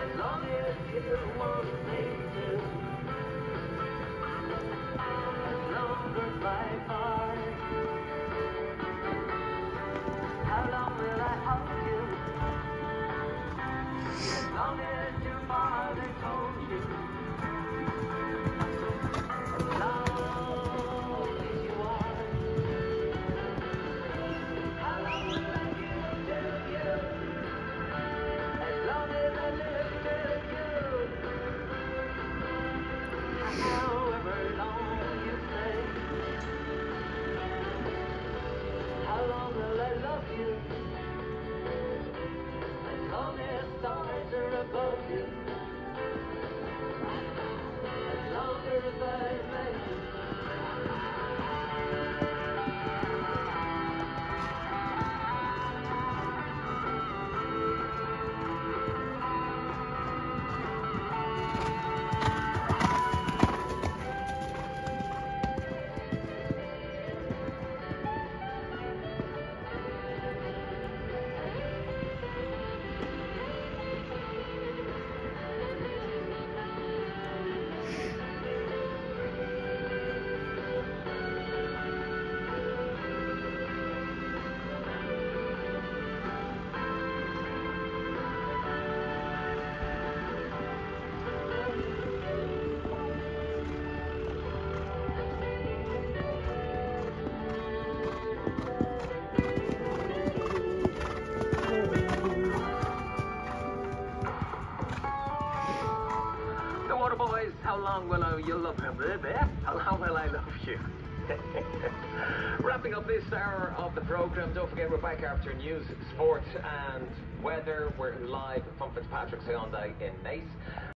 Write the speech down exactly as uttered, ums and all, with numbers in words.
As long as you want me to. Longer by far. How long will I hold you? As long as your father told you. As long as you are. How long will I give to you? As long as I live to you. However long you stay. How long will I love you? As long as stars are above you. As long as I may. The Water Boys, how long will I, you love him, baby? How long will I love you? Wrapping up this hour of the programme, don't forget we're back after news, sports and weather. We're live from Fitzpatrick's Hyundai in Naas.